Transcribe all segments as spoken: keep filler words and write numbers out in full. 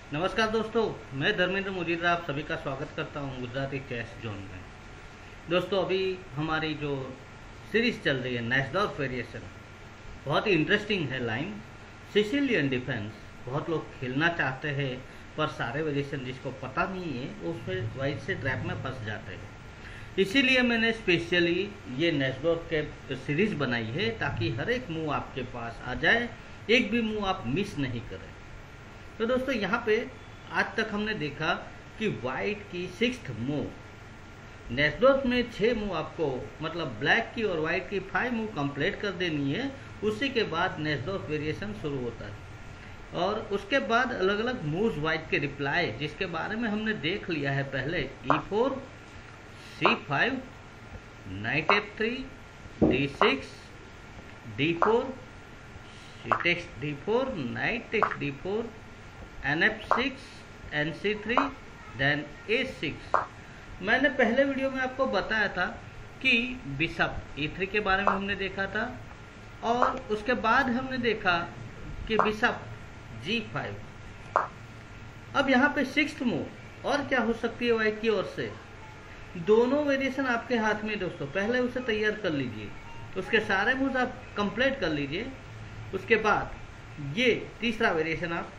नमस्कार दोस्तों, मैं धर्मेंद्र मुजीरा आप सभी का स्वागत करता हूं गुजराती चेस जोन में। दोस्तों, अभी हमारी जो सीरीज चल रही है नेस्डॉर्फ वेरिएशन, बहुत ही इंटरेस्टिंग है लाइन। सिसिलियन डिफेंस बहुत लोग खेलना चाहते हैं, पर सारे वेरिएशन जिसको पता नहीं है वो उसमें वाइट से ट्रैप में फंस जाते हैं। इसीलिए मैंने स्पेशली ये नेस्डॉर्फ के सीरीज बनाई है ताकि हर एक मूव आपके पास आ जाए, एक भी मूव आप मिस नहीं करें। तो दोस्तों, यहाँ पे आज तक हमने देखा कि वाइट की सिक्स्थ मूव नेस्डॉर्फ में छः मूव आपको मतलब ब्लैक की और वाइट की फाइव मूव कंप्लीट कर देनी है। उसी के बाद नेस्डॉर्फ वेरिएशन शुरू होता है और उसके बाद अलग अलग मूव्स वाइट के रिप्लाई, जिसके बारे में हमने देख लिया है पहले। E four, C five, knight F three, D six, D four, C takes D four, knight takes D four, N F six, N C three, then A six. मैंने पहले वीडियो में आपको बताया था कि बिशप ई थ्री के बारे में हमने देखा था और उसके बाद हमने देखा कि बिशप जी फाइव। अब यहाँ पे सिक्स्थ मूव और क्या हो सकती है वाइट की ओर से। दोनों वेरिएशन आपके हाथ में दोस्तों, पहले उसे तैयार कर लीजिए, उसके सारे मूव्स आप कंप्लीट कर लीजिए। उसके बाद ये तीसरा वेरिएशन आप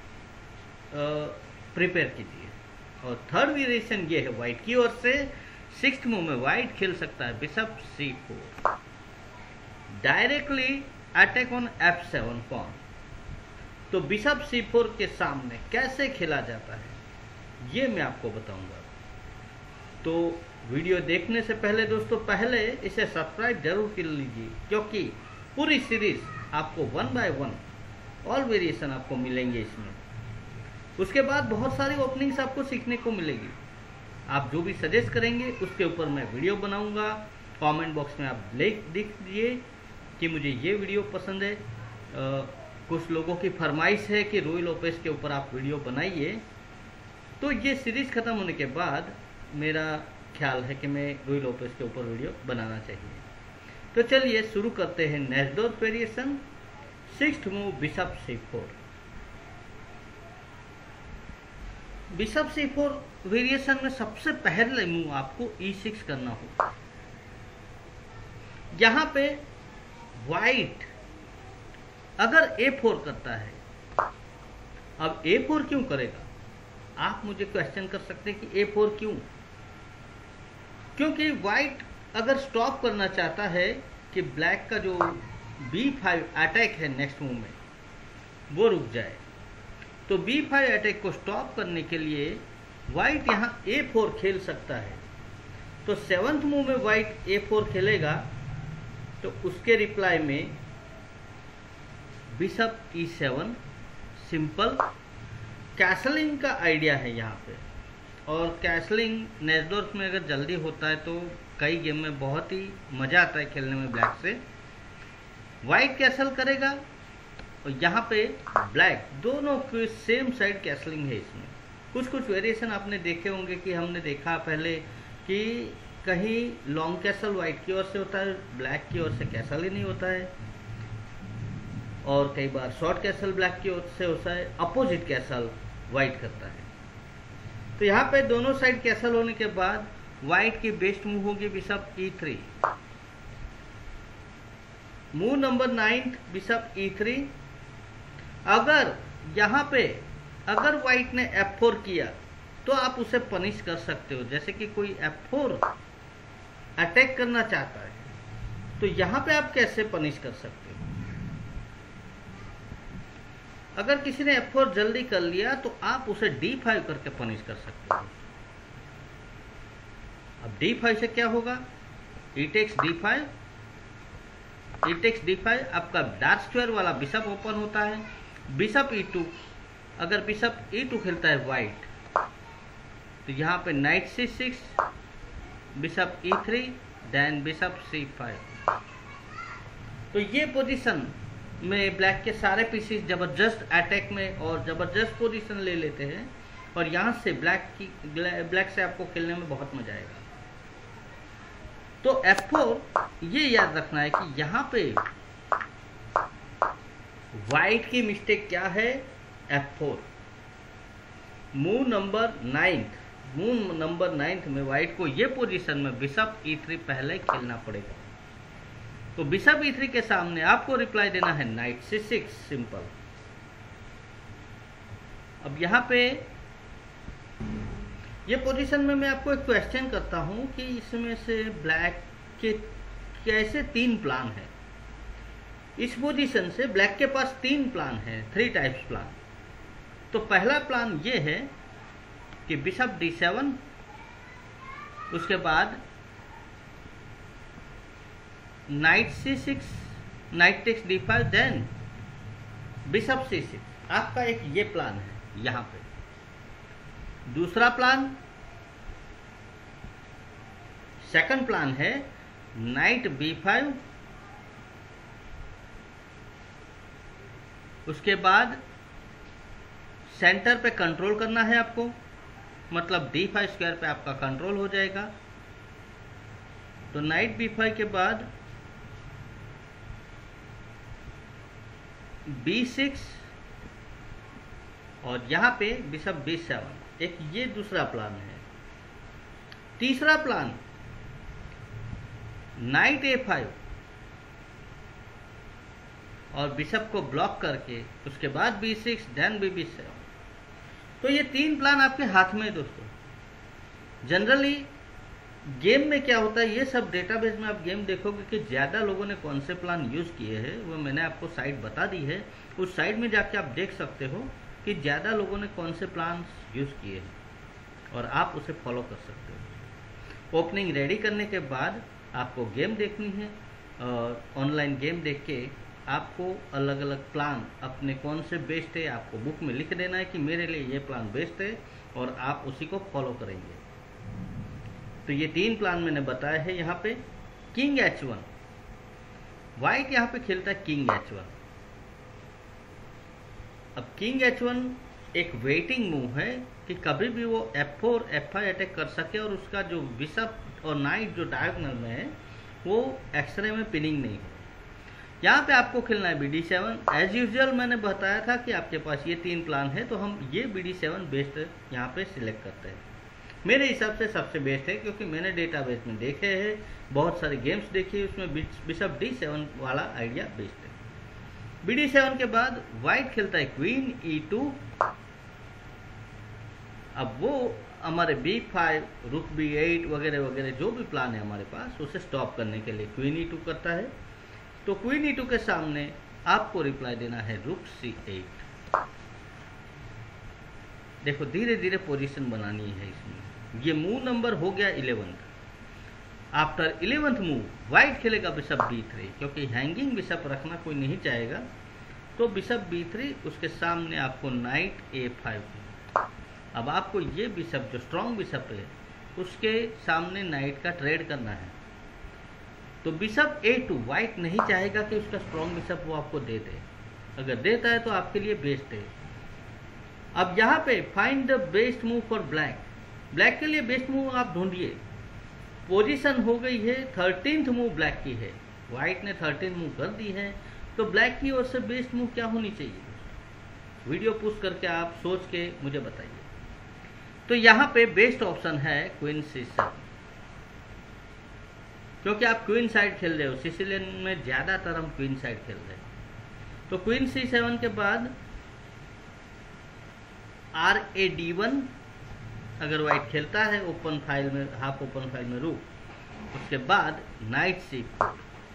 प्रिपेयर कीजिए और थर्ड वेरिएशन ये है वाइट की ओर से। सिक्स्थ मूव में वाइट खेल सकता है bishop C four, directly attack on F seven pawn. तो बिशप सी फोर के सामने कैसे खेला जाता है ये मैं आपको बताऊंगा। तो वीडियो देखने से पहले दोस्तों, पहले इसे सब्सक्राइब जरूर कर लीजिए, क्योंकि पूरी सीरीज आपको one by one all variation आपको मिलेंगे इसमें। उसके बाद बहुत सारी ओपनिंग्स आपको सीखने को मिलेगी। आप जो भी सजेस्ट करेंगे उसके ऊपर मैं वीडियो बनाऊंगा। कमेंट बॉक्स में आप लिख दिख दीजिए कि मुझे ये वीडियो पसंद है। आ, कुछ लोगों की फरमाइश है कि रुई लोपेस के ऊपर आप वीडियो बनाइए। तो ये सीरीज खत्म होने के बाद मेरा ख्याल है कि मैं रुई लोपेस के ऊपर वीडियो बनाना चाहिए। तो चलिए शुरू करते हैं Najdorf variation. Sixth move bishop C four. Bishop C four variation में सबसे पहले मूव आपको ई सिक्स करना होगा। यहां पे वाइट अगर ए फोर करता है, अब ए फोर क्यों करेगा, आप मुझे क्वेश्चन कर सकते हैं कि ए फोर क्यों। क्योंकि वाइट अगर स्टॉप करना चाहता है कि ब्लैक का जो बी फाइव अटैक है नेक्स्ट मूव में वो रुक जाए, तो बी फाइव अटैक को स्टॉप करने के लिए वाइट यहाँ ए फोर खेल सकता है। तो सेवंथ मूव में वाइट ए फोर खेलेगा तो उसके रिप्लाई में बिशप ई सेवन, सिंपल कैसलिंग का आइडिया है यहाँ पे। और कैसलिंग नेस्डॉर्फ में अगर जल्दी होता है तो कई गेम में बहुत ही मजा आता है खेलने में ब्लैक से। वाइट कैसल करेगा और यहाँ पे ब्लैक, दोनों के सेम साइड कैसलिंग है इसमें। कुछ कुछ वेरिएशन आपने देखे होंगे कि हमने देखा पहले कि कहीं लॉन्ग कैसल वाइट की ओर से होता है, ब्लैक की ओर से कैसल ही नहीं होता है, और कई बार शॉर्ट कैसल ब्लैक की ओर से होता है, अपोजिट कैसल वाइट करता है। तो यहाँ पे दोनों साइड कैसल होने के बाद वाइट की बेस्ट मूव होगी बिशप ई three. Move number nine bishop ई थ्री। अगर यहाँ पे अगर वाइट ने एफ फोर किया तो आप उसे पनिश कर सकते हो। जैसे कि कोई एफ फोर अटैक करना चाहता है तो यहाँ पे आप कैसे पनिश कर सकते हो। अगर किसी ने एफ फोर जल्दी कर लिया तो आप उसे डी फाइव करके पनिश कर सकते हो। अब डी फाइव से क्या होगा, E takes D five, E takes D five, आपका डार्क स्क्वायर वाला बिशप ओपन होता है। बिशप ई टू, अगर बिशप ई टू खेलता है वाइट तो यहाँ पे नाइट सी सिक्स, बिशप ई three, then bishop C five. तो ये पोजीशन में ब्लैक के सारे पीसेस जबरदस्त अटैक में और जबरदस्त पोजीशन ले लेते हैं और यहाँ से ब्लैक की ब्लैक से आपको खेलने में बहुत मजा आएगा। तो एफ फोर ये याद रखना है कि यहाँ पे वाइट की मिस्टेक क्या है, F four. Move number ninth, move number ninth में व्हाइट को ये पोजीशन में बिशप ई थ्री पहले खेलना पड़ेगा। तो बिशप ई थ्री के सामने आपको रिप्लाई देना है नाइट सी सिक्स, सिंपल। अब यहाँ पे ये पोजीशन में मैं आपको एक क्वेश्चन करता हूं कि इसमें से ब्लैक के कैसे तीन प्लान है। इस पोजीशन से ब्लैक के पास तीन प्लान है, थ्री टाइप्स प्लान। तो पहला प्लान ये है कि बिशप डी सेवन, उसके बाद नाइट सी six, knight takes D five, then bishop C six. आपका एक ये प्लान है यहां पे। दूसरा प्लान, सेकंड प्लान है नाइट बी फाइव, उसके बाद सेंटर पे कंट्रोल करना है आपको, मतलब डी फाइव स्क्वायर पे आपका कंट्रोल हो जाएगा। तो नाइट बी फाइव के बाद बी सिक्स और यहां पे बिशप बी सेवन, एक ये दूसरा प्लान है। तीसरा प्लान नाइट ए फाइव और बिशप को ब्लॉक करके उसके बाद B six, then B B seven. तो ये तीन प्लान आपके हाथ में है दोस्तों। जनरली गेम में क्या होता है, ये सब डेटाबेस में आप गेम देखोगे कि ज़्यादा लोगों ने कौन से प्लान यूज़ किए हैं, वो मैंने आपको साइट बता दी है। उस साइट में जाके आप देख सकते हो कि ज़्यादा लोगों ने कौन से प्लान यूज़ किए हैं और आप उसे फॉलो कर सकते हो। ओपनिंग रेडी करने के बाद आपको गेम देखनी है और ऑनलाइन गेम देख के आपको अलग अलग प्लान अपने कौन से बेस्ट है आपको बुक में लिख देना है कि मेरे लिए ये प्लान बेस्ट है, और आप उसी को फॉलो करेंगे। तो ये तीन प्लान मैंने बताया है। यहाँ पे किंग एच वन, व्हाइट यहाँ पे खेलता है किंग एच वन। अब किंग एच वन एक वेटिंग मूव है कि कभी भी वो F four F five attack कर सके और उसका जो बिशप और नाइट जो डायगोनल में है वो एक्सरे में पिनिंग नहीं हो। यहाँ पे आपको खेलना है B D seven. As usual मैंने बताया था कि आपके पास ये तीन प्लान है, तो हम ये बी डी सेवन बेस्ट यहाँ पे सिलेक्ट करते हैं। मेरे हिसाब से सबसे बेस्ट है, क्योंकि मैंने डेटाबेस में देखे हैं, बहुत सारे गेम्स देखे, उसमें बिशप डी सेवन वाला आइडिया बेस्ट है। बी डी सेवन के बाद व्हाइट खेलता है क्वीन ई टू। अब वो हमारे B five, rook B eight वगैरह वगैरह जो भी प्लान है हमारे पास, उसे स्टॉप करने के लिए क्वीन ई टू करता है। तो क्वीन ई टू के सामने आपको रिप्लाई देना है रुक सी एट। देखो धीरे धीरे पोजीशन बनानी है इसमें। ये मूव नंबर हो गया eleventh. After eleventh move white खेलेगा बिशप बी थ्री, क्योंकि हैंगिंग बिशप रखना कोई नहीं चाहेगा। तो बिशप बी थ्री, उसके सामने आपको नाइट ए फाइव। अब आपको ये बिशप जो स्ट्रॉन्ग बिशप है उसके सामने नाइट का ट्रेड करना है। तो बिशप ए टू, व्हाइट नहीं चाहेगा कि उसका स्ट्रॉन्ग बिशप वो आपको दे दे। अगर देता है तो आपके लिए बेस्ट है। अब यहाँ पे find the best move for black. Black के लिए बेस्ट मूव आप ढूंढिए। पोजीशन हो गई है थर्टींथ मूव ब्लैक की है, व्हाइट ने थर्टीन मूव कर दी है। तो ब्लैक की ओर से बेस्ट मूव क्या होनी चाहिए, वीडियो पुश करके आप सोच के मुझे बताइए। तो यहाँ पे बेस्ट ऑप्शन है क्वीन सी सेवन, क्योंकि आप क्वीन साइड खेल रहे हो। सिसिलियन में ज्यादातर हम क्वीन साइड खेल रहे हैं। तो क्वीन सी सेवन के बाद आर ए डी वन, अगर व्हाइट खेलता है ओपन फाइल में, हाफ ओपन फाइल में रूक। उसके बाद नाइट सी फोर।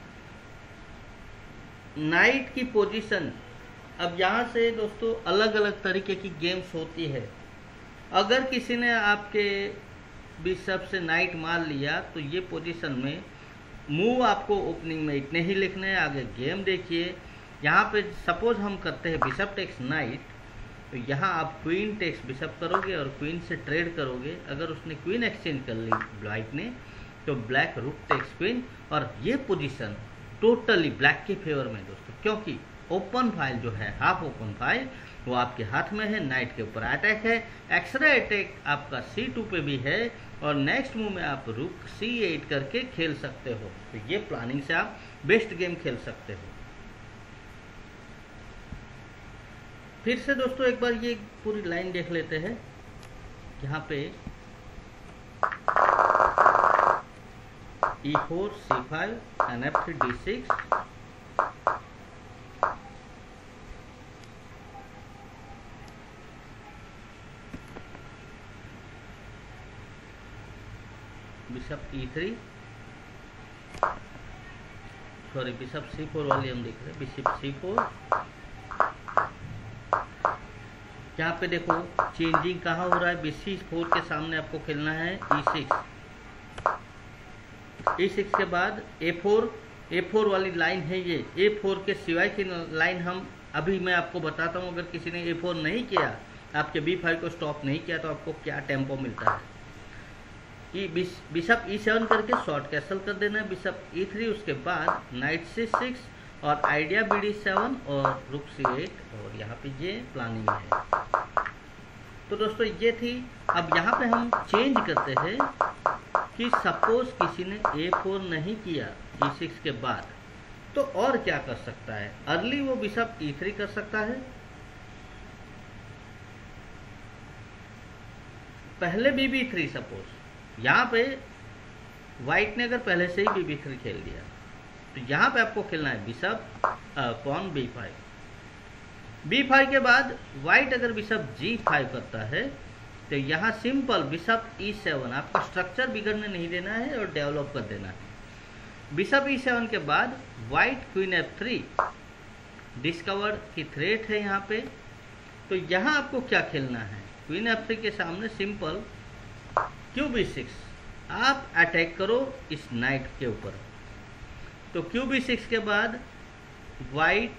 नाइट की पोजीशन, अब यहां से दोस्तों अलग अलग तरीके की गेम्स होती है। अगर किसी ने आपके बिशप से नाइट मार लिया तो ये पोजीशन में मूव आपको ओपनिंग में इतने ही लिखने हैं। आगे गेम देखिए। यहाँ पे सपोज हम करते हैं बिशप टेक्स नाइट, तो यहाँ आप क्वीन टेक्स बिशप करोगे और क्वीन से ट्रेड करोगे। अगर उसने क्वीन एक्सचेंज कर ली ब्लैक ने, तो ब्लैक रुक टेक्स क्वीन, और ये पोजीशन टोटली ब्लैक के फेवर में दोस्तों, क्योंकि ओपन फाइल जो है, हाफ ओपन फाइल, वो आपके हाथ में है। नाइट के ऊपर अटैक है, एक्सरे अटैक आपका सी टू पे भी है, और नेक्स्ट मूव में आप रुक सी एट करके खेल सकते हो। तो ये प्लानिंग से आप बेस्ट गेम खेल सकते हो। फिर से दोस्तों एक बार ये पूरी लाइन देख लेते हैं। यहाँ पे E four C five and F three D six, bishop E three, sorry bishop C four वाली हम देख रहे हैं, बिशप सी फोर। यहाँ पे देखो चेंजिंग कहाँ हो रहा है, बी सी फोर के सामने आपको खेलना है ई सिक्स, ई सिक्स के बाद ए फोर, ए फोर वाली लाइन है ये, ए फोर के सिवाय की लाइन हम अभी मैं आपको बताता हूँ। अगर किसी ने ए फोर नहीं किया, आपके बी फाइव को स्टॉप नहीं किया, तो आपको क्या टेम्पो मिलता है। ई बिशप ई सेवन करके शॉर्ट कैसल कर देना है, बिशप ई थ्री, उसके बाद नाइट सी सिक्स और आइडिया बी डी सेवन और रुक सी एट, और यहाँ पे ये प्लानिंग है। तो दोस्तों ये थी। अब यहाँ पे हम चेंज करते हैं कि सपोज किसी ने ए फोर नहीं किया ई सिक्स के बाद, तो और क्या कर सकता है। अर्ली वो बिशप ई थ्री कर सकता है, पहले बी बी थ्री, सपोज यहाँ पे व्हाइट ने अगर पहले से ही बी बी थ्री खेल दिया, तो यहाँ पे आपको खेलना है bishop pawn b five, b five के बाद व्हाइट अगर बिशप जी फाइव करता है, तो यहाँ सिंपल बिशप ई सेवन, आपका स्ट्रक्चर बिगड़ने नहीं देना है और डेवलप कर देना है। बिशप ई सेवन के बाद white queen f three, discovered की थ्रेट है यहाँ पे, तो यहाँ आपको क्या खेलना है, क्वीन एफ थ्री के सामने सिंपल क्यू बी सिक्स, आप अटैक करो इस नाइट के ऊपर। तो क्यू बी सिक्स के बाद व्हाइट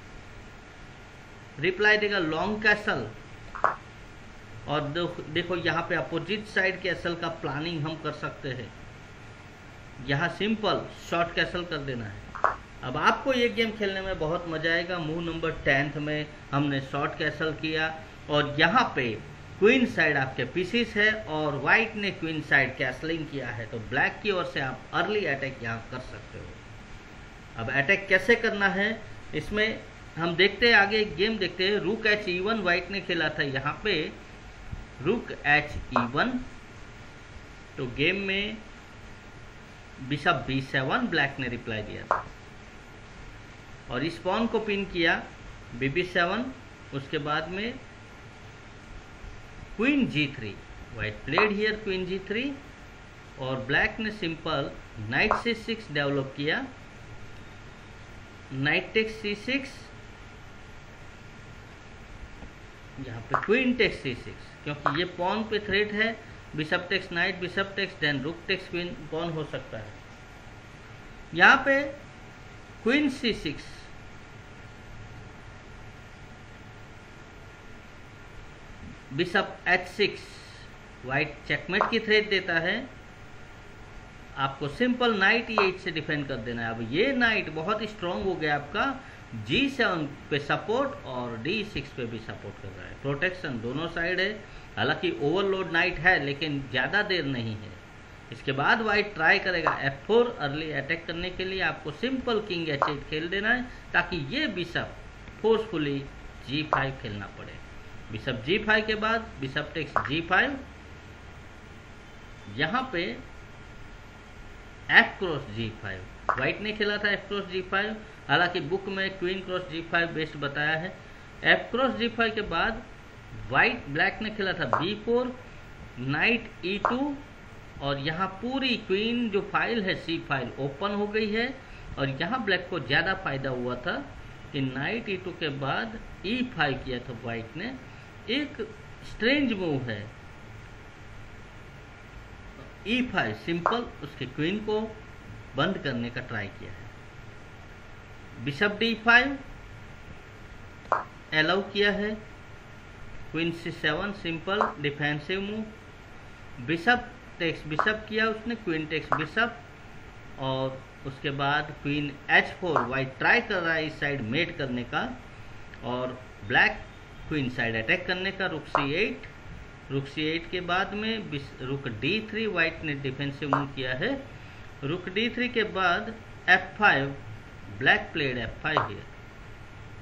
रिप्लाई देगा लॉन्ग कैसल, और देखो यहाँ पे अपोजिट साइड कैसल का प्लानिंग हम कर सकते हैं। यहाँ सिंपल शॉर्ट कैसल कर देना है। अब आपको ये गेम खेलने में बहुत मजा आएगा। मूव नंबर टेंथ में हमने शॉर्ट कैसल किया, और यहाँ पे क्वीन साइड आपके पीसीस है और व्हाइट ने क्वीन साइड कैसलिंग किया है, तो ब्लैक की ओर से आप अर्ली अटैक यहाँ कर सकते हो। अब अटैक कैसे करना है इसमें हम देखते हैं, आगे गेम देखते हैं। रुक एच ई वन व्हाइट ने खेला था, यहाँ पे रुक एच ई वन, तो गेम में बिशप बी सेवन ब्लैक ने रिप्लाई दिया था, और इस पॉन को पिन किया बी बी सेवन, उसके बाद में queen g three, white played here queen g three, और ब्लैक ने सिंपल नाइट सी सिक्स डेवलप किया, नाइट टेक्स सी सिक्स, यहाँ पे क्वीन टेक्स सी सिक्स, क्योंकि ये पॉन पे थ्रेट है, bishop takes knight, bishop takes then rook takes queen, pawn हो सकता है। यहाँ पे queen c six, bishop h six, white checkmate की थ्रेट देता है, आपको सिंपल नाइट ई एट से डिफेंड कर देना है। अब ये नाइट बहुत स्ट्रांग हो गया आपका, जी सेवन पे सपोर्ट और डी सिक्स पे भी सपोर्ट कर रहा है, प्रोटेक्शन दोनों साइड है। हालांकि ओवरलोड नाइट है, लेकिन ज़्यादा देर नहीं है। इसके बाद व्हाइट ट्राई करेगा एफ फोर, अर्ली अटैक करने के लिए आपको सिंपल किंग एच एट खेल देना है, ताकि ये बिशप फोर्सफुली जी फाइव खेलना पड़े। बिशप जी फाइव के बाद बिशप टेक्स जी फाइव, यहाँ पे f cross g five, white ने खेला था एफ क्रॉस जी फाइव, हालांकि बुक में queen cross g five best बताया है। एफ क्रॉस जी फाइव के बाद व्हाइट ब्लैक ने खेला था b four, knight e two, और यहाँ पूरी क्वीन जो फाइल है सी फाइल ओपन हो गई है, और यहाँ ब्लैक को ज़्यादा फायदा हुआ था कि नाइट ई टू के बाद ई फाइव किया था व्हाइट ने। एक स्ट्रेंज मूव है ई फाइव, सिंपल उसके क्वीन को बंद करने का ट्राई किया है। बिशप डी फाइव अलाउ किया है, क्वीन सी seven simple defensive move, bishop takes bishop किया उसने, क्वीन टेक्स बिशप, और उसके बाद queen h four, white try कर रहा है इस साइड मेट करने का, और ब्लैक क्वीन साइड अटैक करने का, रुक सी एट, रुक सी एट के बाद में रुक डी थ्री, व्हाइट ने डिफेंसिव मूव किया है, रुक डी थ्री के बाद f five, black played f five है,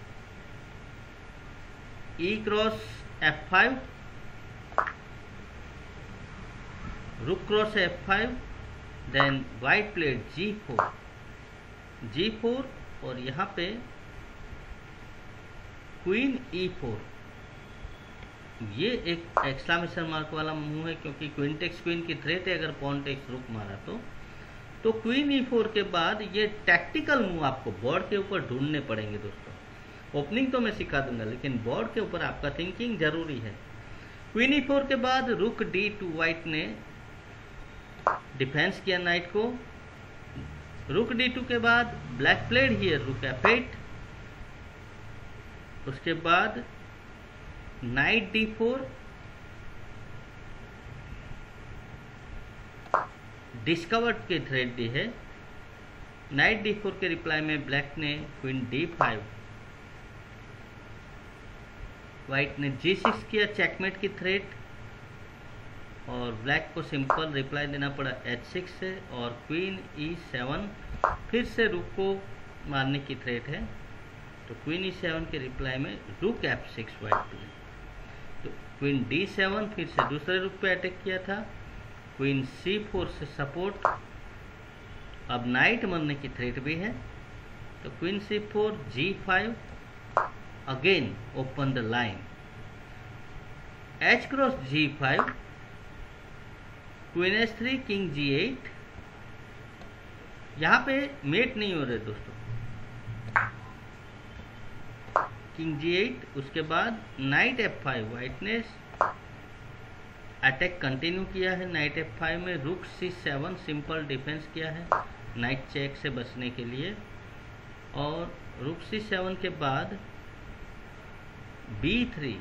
e cross f five, rook cross f five, then white played g four, g four और यहाँ पे क्वीन ई four. ये एक एक्सक्लामेशन मार्क वाला मूव है क्योंकि क्वीन टेक्स क्वीन की थ्रेट है, अगर पॉन टेक्स रुक मारा तो तो क्वीन ई फोर के बाद ये टैक्टिकल मूव आपको बोर्ड के ऊपर ढूंढने पड़ेंगे दोस्तों। ओपनिंग तो मैं सिखा दूंगा लेकिन बोर्ड के ऊपर आपका थिंकिंग जरूरी है। क्वीन ई फोर के बाद रुक डी टू, वाइट ने डिफेंस किया नाइट को। रुक डी टू के बाद black played here rook f eight, उसके बाद नाइट डी फोर, डिस्कवर्ड के थ्रेड डी है। नाइट डी फोर के रिप्लाई में ब्लैक ने क्वीन डी फाइव, वाइट ने जी सिक्स किया चेकमेट की थ्रेड और ब्लैक को सिंपल रिप्लाई देना पड़ा एच सिक्स से और क्वीन ई सेवन, फिर से रुक को मारने की थ्रेट है तो क्वीन ई सेवन के रिप्लाई में rook f six white play, तो क्वीन डी सेवन फिर से दूसरे रुक पे अटैक किया था, क्वीन सी फोर से सपोर्ट, अब नाइट मरने की थ्रेट भी है तो queen c four g five, again open the line, h cross g five, queen h three, king g eight. यहाँ पे मेट नहीं हो रहे दोस्तों, किंग जी एट, उसके बाद नाइट एफ फाइव, वाइट ने अटैक कंटिन्यू किया है नाइट एफ फाइव में, रुक सी सेवन सिंपल डिफेंस किया है नाइट चेक से बचने के लिए और रुक सी सेवन के बाद बी थ्री,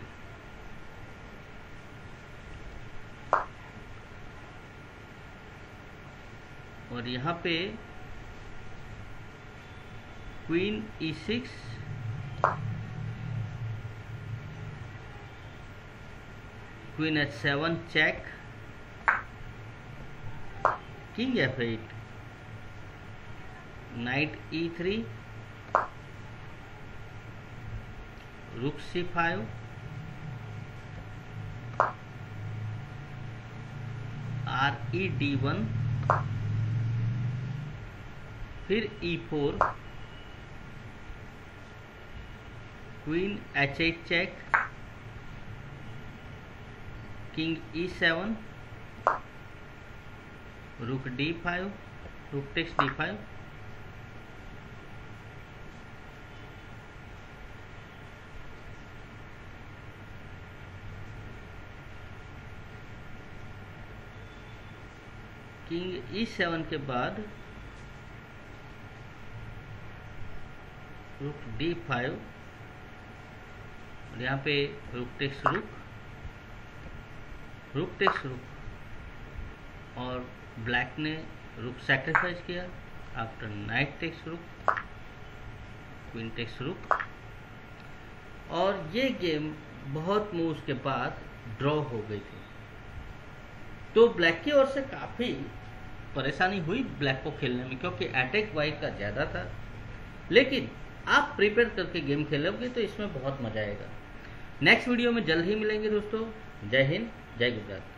और यहाँ पे queen e six, queen h seven check, king f eight, knight e three, rook c five, R e d one, फिर e four, queen h eight check, king e seven, rook d five, rook takes D five, king e seven के बाद rook d five और यहाँ पे rook takes रुक, rook takes rook और black ने rook sacrifice किया after knight takes rook, queen takes rook और ये गेम बहुत मूव्स के बाद ड्रॉ हो गई थी। तो ब्लैक की ओर से काफ़ी परेशानी हुई ब्लैक को खेलने में क्योंकि अटैक वाइट का ज़्यादा था, लेकिन आप प्रिपेयर करके गेम खेलोगे तो इसमें बहुत मजा आएगा। नेक्स्ट वीडियो में जल्द ही मिलेंगे दोस्तों। जय हिंद, जय गुजरात।